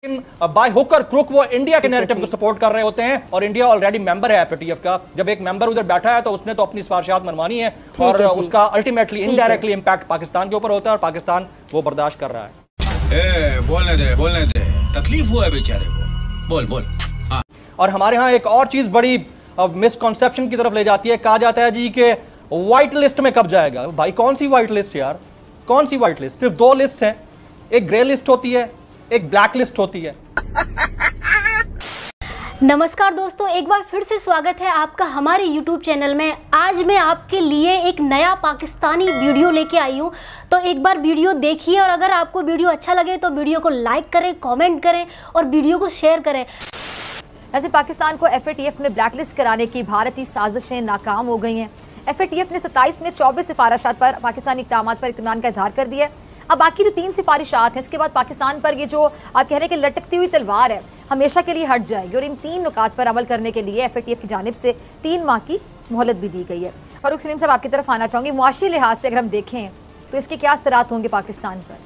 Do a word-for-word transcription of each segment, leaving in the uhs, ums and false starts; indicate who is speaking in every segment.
Speaker 1: Bye hook और crook वो India के नैरेटिव को सपोर्ट कर रहे होते हैं और इंडिया ऑलरेडी मेंबर है एफएटीएफ का। जब एक मेंबर उधर बैठा है तो उसने तो अपनी सिफारिशात मनवानी है और है उसका अल्टीमेटली इनडायरेक्टली इंपैक्ट पाकिस्तान के ऊपर होता है और पाकिस्तान वो बर्दाश्त कर रहा है।
Speaker 2: ए, बोलने दे बोलने दे तकलीफ हुआ है बेचारे को, बोल बोल। हाँ।
Speaker 1: और हमारे यहाँ एक और चीज बड़ी मिसकॉन्सेप्शन की तरफ ले जाती है। कहा जाता है जी कि व्हाइट लिस्ट में कब जाएगा। भाई कौन सी व्हाइट लिस्ट यार, कौन सी व्हाइट लिस्ट? सिर्फ दो लिस्ट हैं, एक ग्रे लिस्ट होती है, एक ब्लैक लिस्ट होती है।
Speaker 3: नमस्कार दोस्तों, एक बार फिर से स्वागत है आपका हमारे यूट्यूब चैनल में। आज मैं आपके लिए एक नया पाकिस्तानी वीडियो लेके आई हूँ, तो एक बार वीडियो देखिए और अगर आपको वीडियो अच्छा लगे तो वीडियो को लाइक करें, कमेंट करें और वीडियो को शेयर करें।
Speaker 4: वैसे पाकिस्तान को एफएटीएफ में ब्लैकलिस्ट कराने की भारतीय साजिशें नाकाम हो गई हैं। एफएटीएफ ने सत्ताईस में चौबीस सिफारिशात पर पाकिस्तानी इक़दामात पर इत्मीनान का इजहार कर दिया है। अब बाकी जो तीन सिफारिशात हैं इसके बाद पाकिस्तान पर ये जो आप कह रहे हैं कि लटकती हुई तलवार है हमेशा के लिए हट जाएगी और इन तीन नुकात पर अमल करने के लिए एफएटीएफ की जानिब से तीन माह की मोहलत भी दी गई है। फारूक सलीम साहब आपकी तरफ आना चाहूँगी। मुआशी लिहाज से अगर हम देखें तो इसके क्या असरात होंगे पाकिस्तान पर?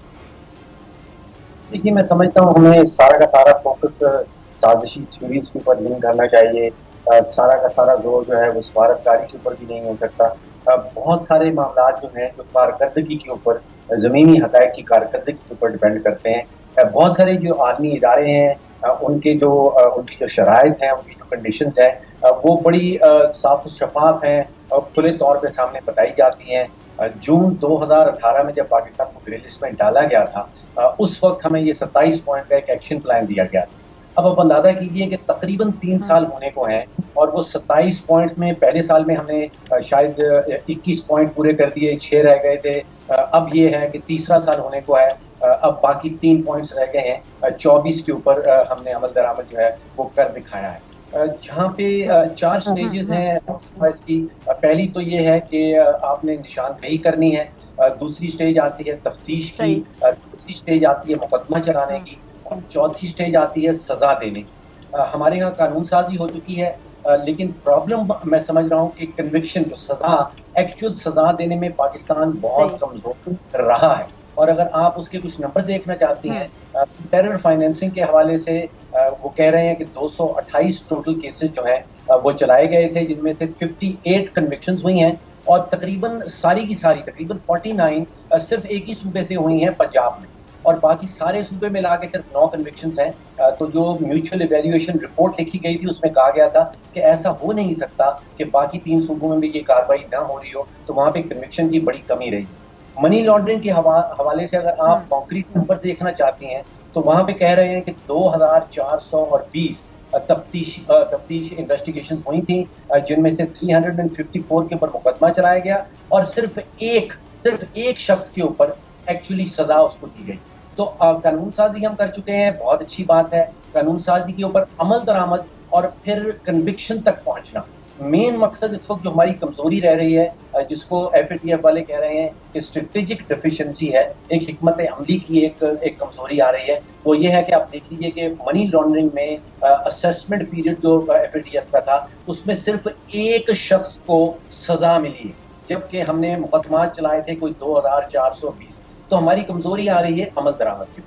Speaker 5: देखिए, मैं समझता हूँ हमें सारा का सारा फोकस साजिशी थ्योरीज के ऊपर नहीं करना चाहिए। सारा का सारा जोर जो है वो सफारतकारी के ऊपर भी नहीं हो सकता। बहुत सारे मामला जो हैं जो कारकर्दगी के ऊपर, ज़मीनी हक़ाइक़ की कारकर्दगी के ऊपर डिपेंड करते हैं। बहुत सारे जो आलमी इदारे हैं उनके जो उनकी जो शराइत हैं, उनकी जो कंडीशंस हैं वो बड़ी साफ शफाफ हैं और खुले तौर पे सामने बताई जाती हैं। जून दो हज़ार अठारह में जब पाकिस्तान को ग्रे लिस्ट में डाला गया था उस वक्त हमें ये सत्ताईस पॉइंट का एक एक्शन प्लान दिया गया था। अब आप अंदाजा कीजिए कि तकरीबन तीन साल होने को हैं और वो सत्ताईस पॉइंट में पहले साल में हमने शायद इक्कीस पॉइंट पूरे कर दिए, छः रह गए थे। अब ये है कि तीसरा साल होने को है, अब बाकी तीन पॉइंट्स रह गए हैं। चौबीस के ऊपर हमने अमल दरामद जो है वो कर दिखाया है। जहाँ पे चार स्टेजेस हैं इसकी। पहली तो ये है कि आपने निशानदेही करनी है, दूसरी स्टेज आती है तफ्तीश की, तीसरी स्टेज आती है मुकदमा चलाने की, चौथी स्टेज आती है सजा देने। हमारे यहाँ कानून साजी हो चुकी है, लेकिन प्रॉब्लम मैं समझ रहा हूँ कि कन्विक्शन जो सजा, एक्चुअल सजा देने में पाकिस्तान बहुत कमजोर रहा है। और अगर आप उसके कुछ नंबर देखना चाहती हैं, टेरर फाइनेंसिंग के हवाले से वो कह रहे हैं कि दो सौ अट्ठाईस टोटल केसेस जो हैं वो चलाए गए थे, जिनमें से अट्ठावन कन्विक्शंस हुई हैं और तकरीबन सारी की सारी तकरीबन उनचास सिर्फ एक ही सूबे से हुई हैं, पंजाब में, और बाकी सारे सूबे मिला के सिर्फ नौ कन्विक्शंस हैं। तो जो म्यूचुअल इवैल्यूएशन रिपोर्ट लिखी गई थी उसमें कहा गया था कि ऐसा हो नहीं सकता कि बाकी तीन सूबों में भी ये कार्रवाई ना हो रही हो, तो वहाँ पे कन्विक्शन की बड़ी कमी रही। मनी लॉन्ड्रिंग के हवा, हवाले से अगर आप कॉन्क्रीट नंबर देखना चाहती हैं तो वहाँ पे कह रहे हैं कि दो हज़ार चार सौ बीस तफ्तीश तफ्तीश इन्वेस्टिगेशन हुई थी, जिनमें से तीन सौ चौवन के ऊपर मुकदमा चलाया गया और सिर्फ एक सिर्फ एक शख्स के ऊपर एक्चुअली सजा उसको दी गई। तो कानून साजी हम कर चुके हैं, बहुत अच्छी बात है। कानून साजी के ऊपर अमल दरामद और फिर कन्विक्शन तक पहुंचना मेन मकसद इस वक्त जो हमारी कमजोरी रह रही है, जिसको एफएटीएफ वाले कह रहे हैं कि स्ट्रेटेजिक डेफिशिएंसी है, एक हिकमत अमली की एक एक कमजोरी आ रही है, वो ये है कि आप देख लीजिए कि मनी लॉन्ड्रिंग में असेसमेंट पीरियड जो एफएटीएफ का था उसमें सिर्फ एक शख्स को सजा मिली है, जबकि हमने मुकदमा चलाए थे कोई दो हज़ार चार सौ बीस। तो हमारी कमजोरी आ रही है अमल दरामद की।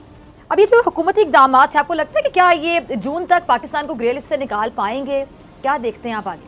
Speaker 4: अब ये जो हुकूमती इक़दामात है, आपको लगता है कि क्या ये जून तक पाकिस्तान को ग्रे लिस्ट से निकाल पाएंगे? क्या देखते हैं आप आगे?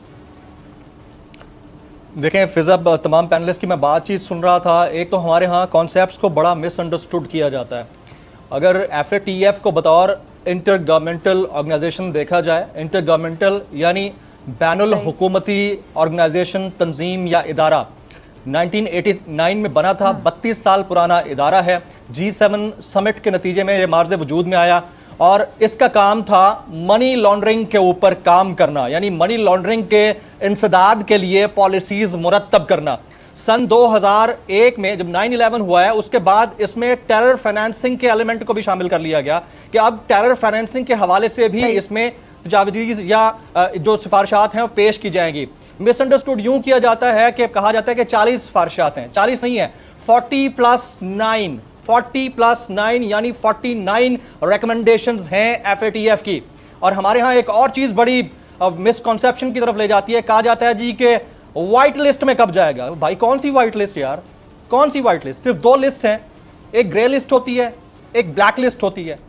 Speaker 1: देखें फिजा, तमाम पैनलिस्ट की मैं बातचीत सुन रहा था। एक तो हमारे यहाँ कॉन्सेप्ट्स को बड़ा मिसअंडरस्टूड किया जाता है। अगर एफएटीएफ को बतौर इंटर गवर्नमेंटल ऑर्गेनाइजेशन देखा जाए, इंटर गवर्नमेंटल यानी बैनुल हुकूमती ऑर्गेनाइजेशन, तंजीम या इदारा, उन्नीस सौ नवासी में बना था, बत्तीस साल पुराना इदारा है। जी सेवन समिट के नतीजे में ये मार्ज़ वजूद में आया और इसका काम था मनी लॉन्ड्रिंग के ऊपर काम करना, यानी मनी लॉन्ड्रिंग के इंसदाद के लिए पॉलिसीज मुरतब करना। सन दो हज़ार एक में जब नाइन इलेवन हुआ है उसके बाद इसमें टेरर फाइनेंसिंग के एलिमेंट को भी शामिल कर लिया गया कि अब टेरर फाइनेंसिंग के हवाले से भी इसमें तजावीज़ या जो सिफारिशात हैं वो पेश की जाएंगी। मिसअंडरस्टूड यूं किया जाता है कि कहा जाता है कि चालीस सिफारिशात हैं, चालीस नहीं है, चालीस प्लस नाइन, चालीस प्लस नाइन यानी उनचास रिकमेंडेशंस हैं एफएटीएफ की। और हमारे यहाँ एक और चीज बड़ी मिसकॉन्सेप्शन की तरफ ले जाती है। कहा जाता है जी कि व्हाइट लिस्ट में कब जाएगा। भाई कौन सी व्हाइट लिस्ट यार, कौन सी व्हाइट लिस्ट? सिर्फ दो लिस्ट हैं, एक ग्रे लिस्ट होती है, एक ब्लैक लिस्ट होती है।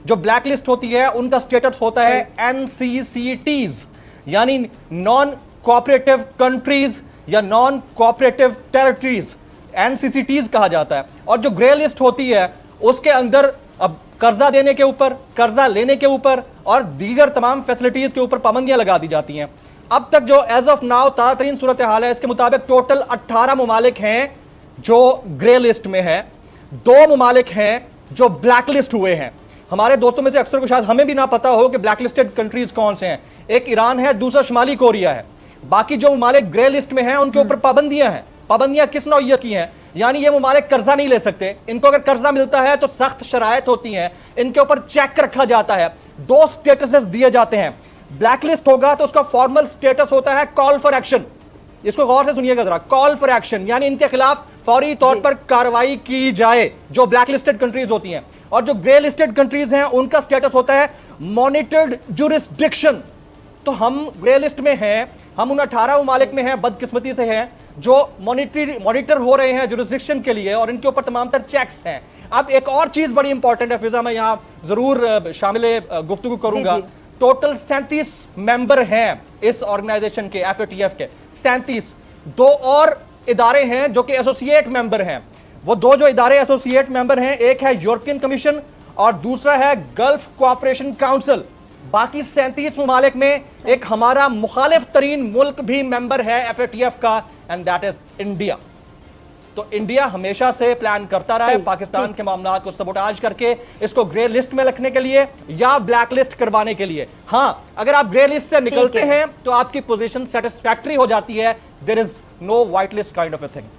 Speaker 1: जो ब्लैक लिस्ट होती है उनका स्टेटस होता है एन सी सी टीज, यानी नॉन कोऑपरेटिव कंट्रीज या non cooperative territories, N C C Ts कहा जाता है। और जो ग्रे लिस्ट होती है उसके अंदर अब कर्जा देने के ऊपर, कर्जा लेने के ऊपर और दीगर तमाम फैसिलिटीज के ऊपर पाबंदियां लगा दी जाती हैं। अब तक जो एज ऑफ नाउ ताज़ा तरीन सूरत हाल है, इसके मुताबिक टोटल अट्ठारह ममालिक हैं जो ग्रे लिस्ट में है, दो ममालिक हैं जो ब्लैक लिस्ट हुए हैं। हमारे दोस्तों में से अक्सर को शायद हमें भी ना पता हो कि ब्लैक लिस्टेड कंट्रीज कौन से हैं। एक ईरान है, दूसरा शुमाली कोरिया है। बाकी जो ममालिक ग्रे लिस्ट में हैं उनके ऊपर पाबंदियां हैं। पाबंदियां किस नौइयत की हैं? यानी ये ममालिक कर्जा नहीं ले सकते, इनको अगर कर्जा मिलता है तो सख्त शरायत होती हैं, इनके ऊपर चेक रखा जाता है, दो स्टेटसेस दिए जाते हैं। ब्लैक लिस्ट होगा तो उसका फॉर्मल स्टेटस होता है कॉल फॉर एक्शन। इसको गौर से सुनिएगा जरा, कॉल फॉर एक्शन यानी इनके खिलाफ फौरी तौर पर कार्रवाई की जाए, जो ब्लैक लिस्टेड कंट्रीज होती हैं। और जो ग्रे लिस्टेड कंट्रीज हैं उनका स्टेटस होता है मॉनिटर्ड जुरिस्डिक्शन। तो हम ग्रे लिस्ट में हैं, हम उन अठारह ममालिक में हैं, बदकिस्मती से हैं, जो मॉनिटर मॉनिटर हो रहे हैं जुरिस्डिक्शन के लिए और इनके ऊपर तमाम तर चेक्स हैं। अब एक और चीज बड़ी इंपॉर्टेंट है फिजा, मैं यहां जरूर शामिल गुफ्तगू करूंगा। टोटल सैंतीस मेंबर हैं इस ऑर्गेनाइजेशन के, एफ ए टी एफ के सैंतीस। दो और इदारे हैं जो कि एसोसिएट मेंबर हैं। वो दो जो इदारे एसोसिएट मेंबर हैं, एक है यूरोपियन कमीशन और दूसरा है गल्फ कोऑपरेशन काउंसिल। बाकी सैंतीस ममालिक में एक हमारा मुखालिफ तरीन मुल्क भी मेंबर है एफ ए टी एफ का, एंड दैट इज इंडिया। तो इंडिया हमेशा से प्लान करता रहा है पाकिस्तान के मामला को सबोटाज करके इसको ग्रे लिस्ट में रखने के लिए या ब्लैक लिस्ट करवाने के लिए। हां, अगर आप ग्रे लिस्ट से निकलते हैं तो आपकी पोजीशन सेटिस्फैक्टरी हो जाती है, there is no white list kind of a thing.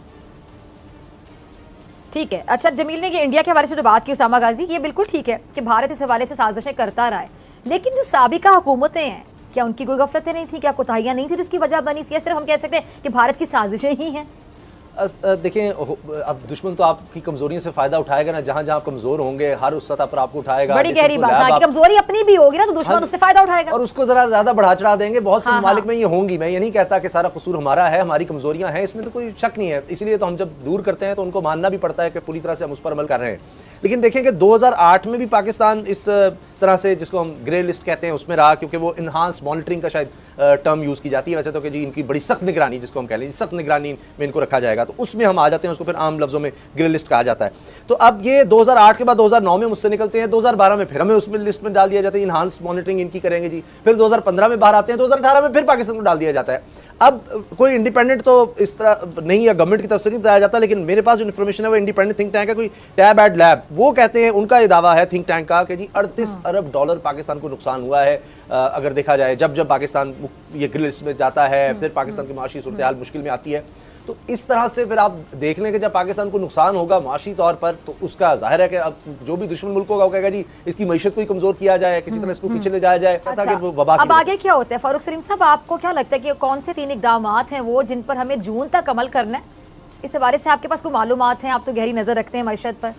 Speaker 4: ठीक है। अच्छा, जमील ने ये इंडिया के हवाले से जो बात की उसामा गाजी, ये बिल्कुल ठीक है कि भारत इस हवाले से साजिशें करता रहा है, लेकिन जो साबिका हुकूमतें हैं क्या उनकी कोई गफलतें नहीं थी, क्या कोताहियां नहीं थी जिसकी वजह बनी? या सिर्फ हम कह सकते हैं कि भारत की साजिशें ही हैं?
Speaker 6: देखें, अब दुश्मन तो आपकी कमजोरियों से फायदा उठाएगा ना, जहां जहां कमजोर होंगे हर उस सतह पर आपको उठाएगा।
Speaker 4: बड़ी गहरी बात है, कमजोरी अपनी भी होगी ना तो दुश्मन उससे फायदा उठाएगा और
Speaker 6: उसको जरा ज्यादा बढ़ा चढ़ा देंगे। बहुत से ममालिक में ये होंगी, मैं ये नहीं कहता कि सारा कसूर हमारा है, हमारी कमजोरियां हैं, इसमें तो कोई शक नहीं है। इसलिए तो हम जब दूर करते हैं तो उनको मानना भी पड़ता है कि पूरी तरह से हम उस पर अमल कर रहे हैं। लेकिन देखें कि दो हज़ार आठ में भी पाकिस्तान इस तरह से, जिसको हम ग्रे लिस्ट कहते हैं, उसमें रहा, क्योंकि वो इन्हांस मॉनिटरिंग का शायद टर्म यूज़ की जाती है वैसे तो, कि जी इनकी बड़ी सख्त निगरानी, जिसको हम कह लें सख्त निगरानी में इनको रखा जाएगा, तो उसमें हम आ जाते हैं, उसको फिर आम लफ्ज़ों में ग्रे लिस्ट कहा जाता है। तो अब ये दो हज़ार आठ के बाद दो हज़ार नौ में मुझसे निकलते हैं, दो हज़ार बारह में फिर हमें उसमें लिस्ट में डाल दिया जाता है, इन्हांस मॉनिटरिंग इनकी करेंगे जी। फिर दो हज़ार पंद्रह में बाहर आते हैं, दो हज़ार अठारह में फिर पाकिस्तान को डाल दिया जाता है। अब कोई इंडिपेंडेंट तो इस तरह नहीं, या गवर्नमेंट की तरफ से नहीं बताया जाता, लेकिन मेरे पास जो इन्फॉर्मेशन है वो इंडिपेंडेंट थिंक टैंक है, कोई टैब एड लैब, वो कहते हैं, उनका ये दावा है थिंक टैंक का कि जी अड़तीस अरब डॉलर पाकिस्तान को नुकसान हुआ है। अगर देखा जाए जब जब पाकिस्तान ये ग्रे लिस्ट में जाता है, फिर पाकिस्तान की माशी सूरत हाल मुश्किल में आती है। तो इस तरह से फिर आप देख लें कि जब पाकिस्तान को नुकसान होगा माशी तौर पर, तो उसका जाहिर है कि अब जो भी दुश्मन मुल्क होगा वो कहेगा जी इसकी मईशत को ही कमजोर किया जाए, किसी तरह इसको पीछे ले जाया जाए।
Speaker 4: अच्छा, अब आगे क्या होता है फारूक सलीम साहब, आपको क्या लगता है कि कौन से तीन इकदाम हैं वो जिन पर हमें जून तक अमल करना है? इस हवाले से आपके पास कोई मालूमात हैं? आप तो गहरी नजर रखते हैं मईशत पर।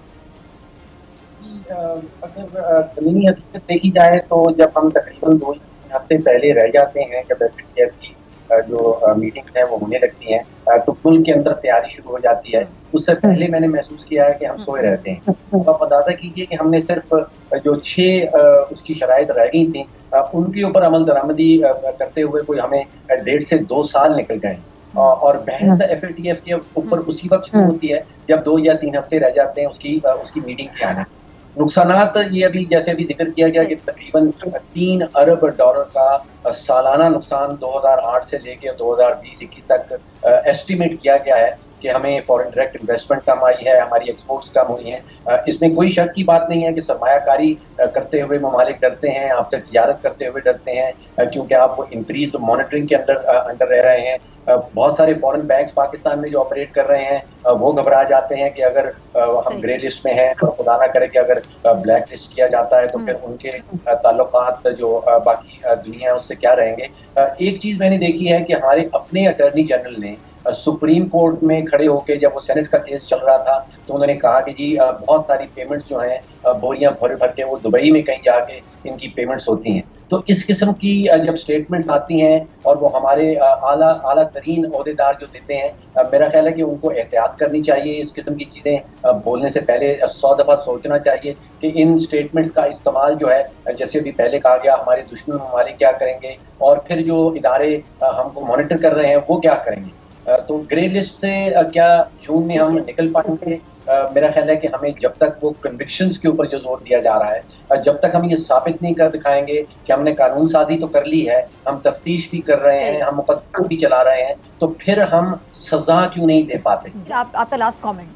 Speaker 5: अगर जमीनी हकीकत देखी जाए तो जब हम तकरीबन दो हफ्ते पहले रह जाते हैं, जब एफ ए टी एफ की जो मीटिंग है वो होने लगती हैं, तो मुल्क के अंदर तैयारी शुरू हो जाती है। उससे पहले मैंने महसूस किया है कि हम सोए रहते हैं। तो आप अंदाजा कीजिए कि हमने सिर्फ जो छः उसकी शराइत रह गई थी उनके ऊपर अमल दरामदी करते हुए कोई हमें डेढ़ से दो साल निकल गए। और बहस एफ ए टी एफ के ऊपर उसी वक्त शुरू होती है जब दो या तीन हफ्ते रह जाते हैं उसकी उसकी मीटिंग के आने। नुकसानात ये अभी जैसे अभी जिक्र किया गया कि तकरीबन तीन अरब डॉलर का सालाना नुकसान दो हज़ार आठ से लेकर दो हज़ार बीस इक्कीस तक एस्टिमेट किया गया है कि हमें फॉरेन डायरेक्ट इन्वेस्टमेंट कम आई है, हमारी एक्सपोर्ट्स कम हुई हैं। इसमें कोई शक की बात नहीं है कि सरमायाकारी करते हुए ममालिक डरते हैं, आपसे तिजारत करते हुए डरते हैं, क्योंकि आप इंक्रीज मॉनिटरिंग के अंदर अंडर रह रहे हैं। बहुत सारे फॉरेन बैंक्स पाकिस्तान में जो ऑपरेट कर रहे हैं वो घबरा जाते हैं कि अगर हम ग्रे लिस्ट में हैं तो खुदा ना करे कि अगर ब्लैक लिस्ट किया जाता है तो फिर उनके ताल्लुकात जो बाकी दुनिया है उससे क्या रहेंगे। एक चीज़ मैंने देखी है कि हमारे अपने अटॉर्नी जनरल ने सुप्रीम कोर्ट में खड़े होकर, जब वो सेनेट का केस चल रहा था, तो उन्होंने कहा कि जी बहुत सारी पेमेंट्स जो हैं बोरियां भर भर के वो दुबई में कहीं जाके इनकी पेमेंट्स होती हैं। तो इस किस्म की जब स्टेटमेंट्स आती हैं और वो हमारे आला आला तरीन ओहदेदार जो देते हैं, मेरा ख्याल है कि उनको एहतियात करनी चाहिए। इस किस्म की चीज़ें बोलने से पहले सौ दफ़ा सोचना चाहिए कि इन स्टेटमेंट्स का इस्तेमाल जो है, जैसे अभी पहले कहा गया, हमारे दुश्मन ममालिक क्या करेंगे और फिर जो इदारे हमको मॉनिटर कर रहे हैं वो क्या करेंगे। तो ग्रे लिस्ट से क्या जून में हम निकल पाएंगे? Uh, मेरा ख्याल है कि हमें जब तक वो कन्विक्शंस के ऊपर जो जोर दिया जा रहा है, uh, जब तक हम ये साबित नहीं कर दिखाएंगे कि हमने कानून साजी तो कर ली है, हम तफ्तीश भी कर रहे हैं, हम मुकदमा भी चला रहे हैं, तो फिर हम सजा क्यों नहीं दे पाते?
Speaker 4: आप, आपका लास्ट कमेंट।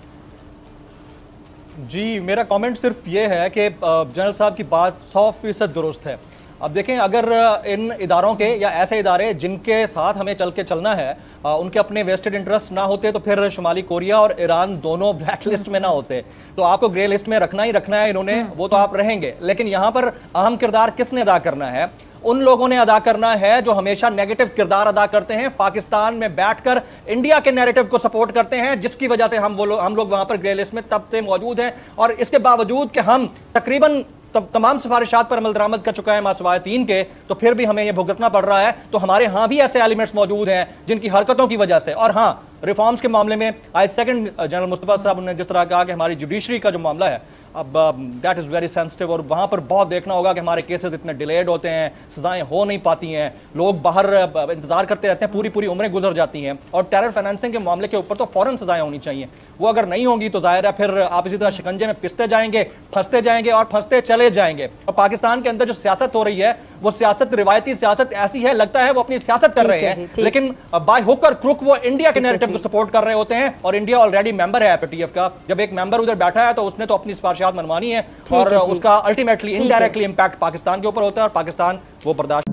Speaker 1: जी, मेरा कमेंट सिर्फ ये है कि जनरल साहब की बात सौ फीसद दुरुस्त है। अब देखें, अगर इन इदारों के या ऐसे इदारे जिनके साथ हमें चल के चलना है उनके अपने वेस्टेड इंटरेस्ट ना होते तो फिर शुमाली कोरिया और ईरान दोनों ब्लैक लिस्ट में ना होते। तो आपको ग्रे लिस्ट में रखना ही रखना है इन्होंने, वो तो आप रहेंगे, लेकिन यहाँ पर अहम किरदार किसने अदा करना है? उन लोगों ने अदा करना है जो हमेशा नेगेटिव किरदार अदा करते हैं, पाकिस्तान में बैठकर इंडिया के नैरेटिव को सपोर्ट करते हैं, जिसकी वजह से हम वो लोग हम लोग वहां पर ग्रे लिस्ट में तब से मौजूद हैं। और इसके बावजूद कि हम तकरीबन तब तमाम सिफारिशात पर अमल दरामद कर चुका है मासवाए तीन के, तो फिर भी हमें यह भुगतना पड़ रहा है। तो हमारे यहाँ भी ऐसे एलिमेंट्स मौजूद हैं जिनकी हरकतों की वजह से। और हाँ, रिफॉर्म्स के मामले में आई सेकंड जनरल मुस्तफा साहब ने जिस तरह कहा कि हमारी जुडिशरी का जो मामला है, अब दैट इज़ वेरी सेंसिटिव, और वहाँ पर बहुत देखना होगा कि हमारे केसेस इतने डिलेड होते हैं, सजाएं हो नहीं पाती हैं, लोग बाहर इंतजार करते रहते हैं, पूरी पूरी उम्रें गुजर जाती हैं। और टेरर फाइनेंसिंग के मामले के ऊपर तो फौरन सजाएं होनी चाहिए। वो अगर नहीं होंगी तो जाहिर है फिर आप इसी तरह शिकंजे में पिसते जाएंगे, फंसते जाएंगे और फंसते चले जाएंगे। और पाकिस्तान के अंदर जो सियासत हो रही है वो सियासत, रिवायती सियासत ऐसी है, लगता है वो अपनी सियासत कर रहे हैं, लेकिन बाय हुक और क्रुक वो इंडिया के नैरेटिव को सपोर्ट कर रहे होते हैं। और इंडिया ऑलरेडी मेंबर है एफएटीएफ का। जब एक मेंबर उधर बैठा है तो उसने तो अपनी सिफारिशात मनवानी है और उसका अल्टीमेटली इनडायरेक्टली इंपैक्ट पाकिस्तान के ऊपर होता है और पाकिस्तान वो बर्दाश्त